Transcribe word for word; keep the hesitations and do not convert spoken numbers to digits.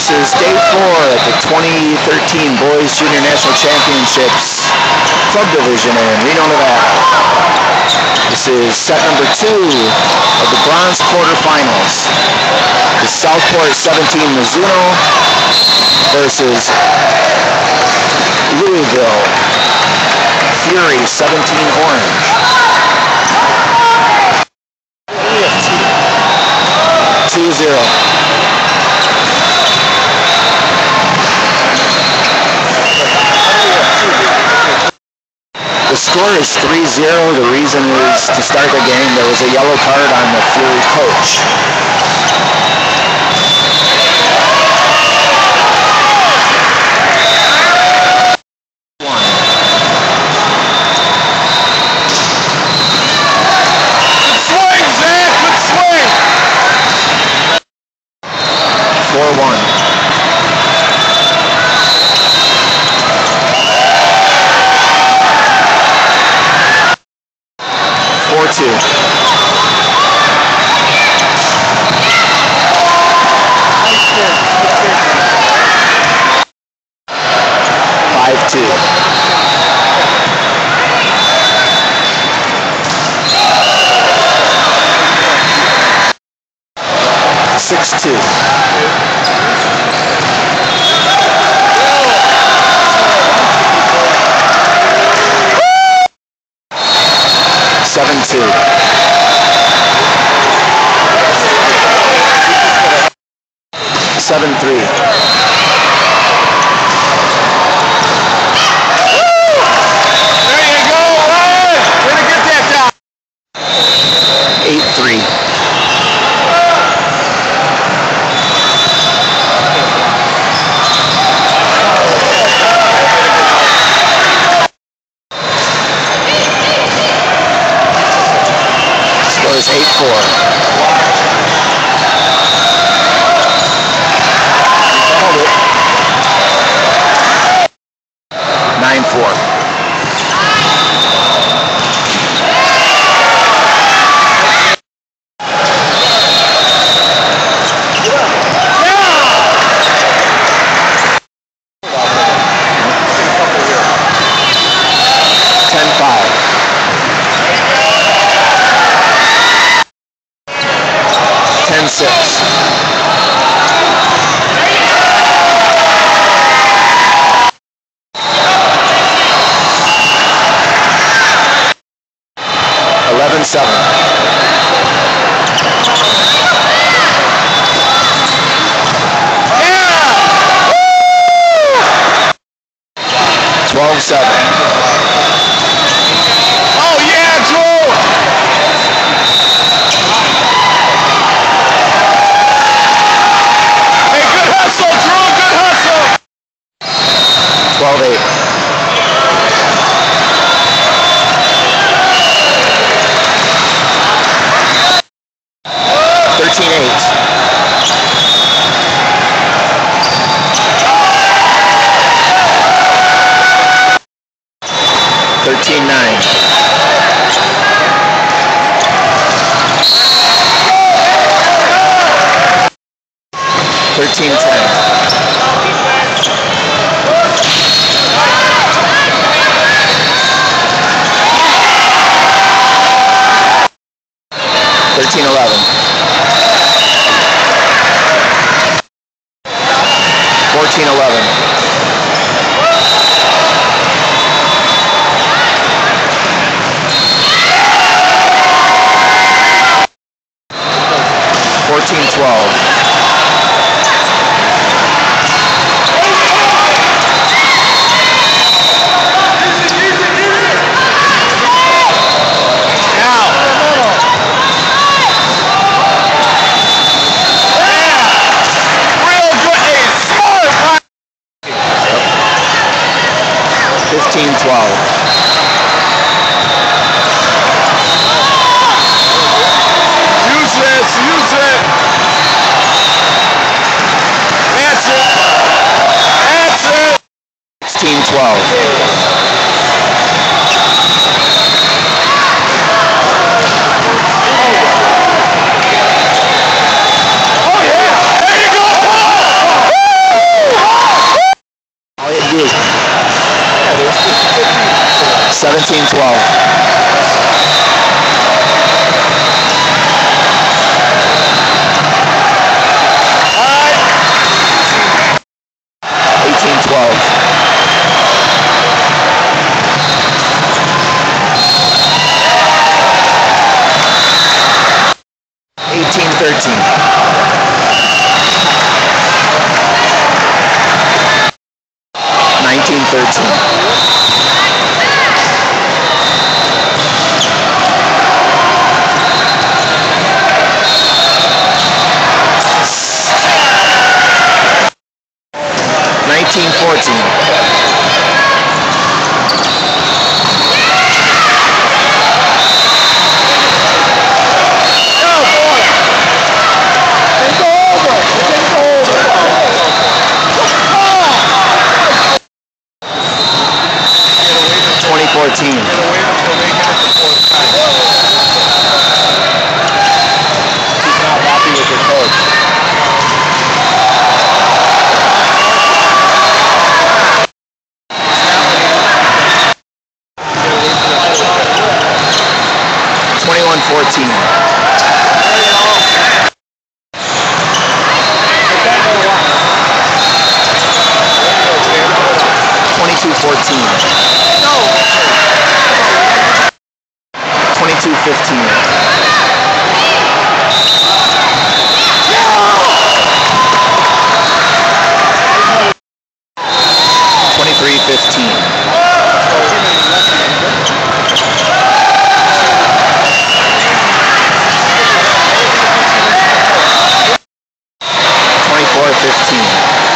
This is day four at the twenty thirteen Boys Junior National Championships Club Division in Reno, Nevada. This is set number two of the bronze quarterfinals. The Southport seventeen Mizuno versus Louisville Fury seventeen Orange. two zero. The score is three zero. The reason is to start the game, there was a yellow card on the Fury coach. four one. four two. five two. six two. seven two. seven three. There you go, Ryan! Way to get that down! eight three. Scores eight four. nine four. ten five. ten six. eleven seven. Yeah! twelve seven. Oh yeah, Drew! Hey, good hustle, Drew, good hustle! twelve eight. thirteen eight. thirteen nine. thirteen ten. thirteen eleven. fourteen eleven. fourteen twelve. fifteen twelve. Use this, use it! That's it! That's it! sixteen twelve. Oh yeah! There you go, Paul! Woo! thirteen. nineteen thirteen. nineteen fourteen. twenty fourteen. She's not happy with her coach. twenty-one fourteen. twenty-two fourteen. twenty-two fifteen. twenty-three fifteen. twenty-four fifteen.